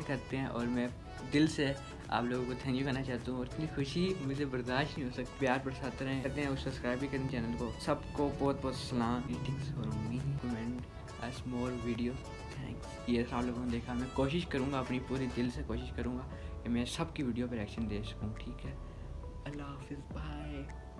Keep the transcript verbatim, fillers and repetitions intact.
Comment करते हैं और मैं दिल से आप लोगों को थैंक यू कहना चाहता हूँ। और इतनी खुशी मुझे बर्दाश्त नहीं हो सकती। प्यार बरसाते रहें करते हैं और सब्सक्राइब भी करें चैनल को। सबको बहुत बहुत सलाम। Meetings for me comment s more video thanks. ये आप लोगों ने देखा। मैं कोशिश करूँगा, अपनी पूरी दिल से कोशिश करूँगा कि मैं सबकी वीडियो पर रिएक्शन दे सकूँ। ठीक है, अल्लाह हाफिज़, बाय।